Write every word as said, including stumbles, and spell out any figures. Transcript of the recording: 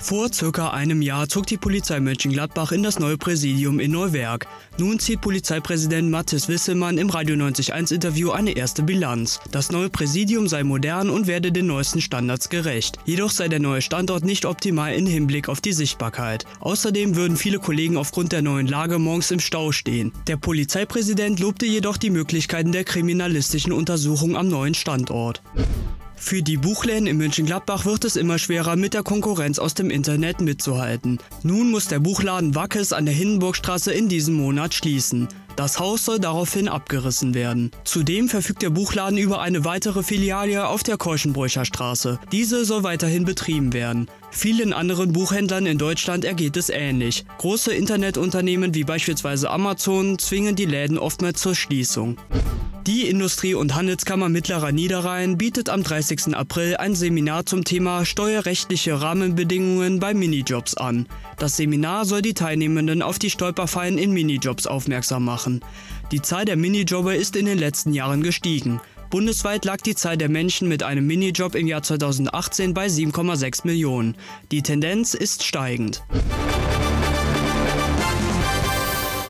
Vor circa einem Jahr zog die Polizei Mönchengladbach in das neue Präsidium in Neuwerk. Nun zieht Polizeipräsident Mathis Wisselmann im Radio neunzig Komma eins Interview eine erste Bilanz. Das neue Präsidium sei modern und werde den neuesten Standards gerecht. Jedoch sei der neue Standort nicht optimal im Hinblick auf die Sichtbarkeit. Außerdem würden viele Kollegen aufgrund der neuen Lage morgens im Stau stehen. Der Polizeipräsident lobte jedoch die Möglichkeiten der kriminalistischen Untersuchung am neuen Standort. Für die Buchläden in Mönchengladbach wird es immer schwerer, mit der Konkurrenz aus dem Internet mitzuhalten. Nun muss der Buchladen Wackes an der Hindenburgstraße in diesem Monat schließen. Das Haus soll daraufhin abgerissen werden. Zudem verfügt der Buchladen über eine weitere Filiale auf der Korschenbräucher Straße. Diese soll weiterhin betrieben werden. Vielen anderen Buchhändlern in Deutschland ergeht es ähnlich. Große Internetunternehmen wie beispielsweise Amazon zwingen die Läden oftmals zur Schließung. Die Industrie- und Handelskammer Mittlerer Niederrhein bietet am dreißigsten April ein Seminar zum Thema steuerrechtliche Rahmenbedingungen bei Minijobs an. Das Seminar soll die Teilnehmenden auf die Stolperfallen in Minijobs aufmerksam machen. Die Zahl der Minijobber ist in den letzten Jahren gestiegen. Bundesweit lag die Zahl der Menschen mit einem Minijob im Jahr zweitausendachtzehn bei sieben Komma sechs Millionen. Die Tendenz ist steigend.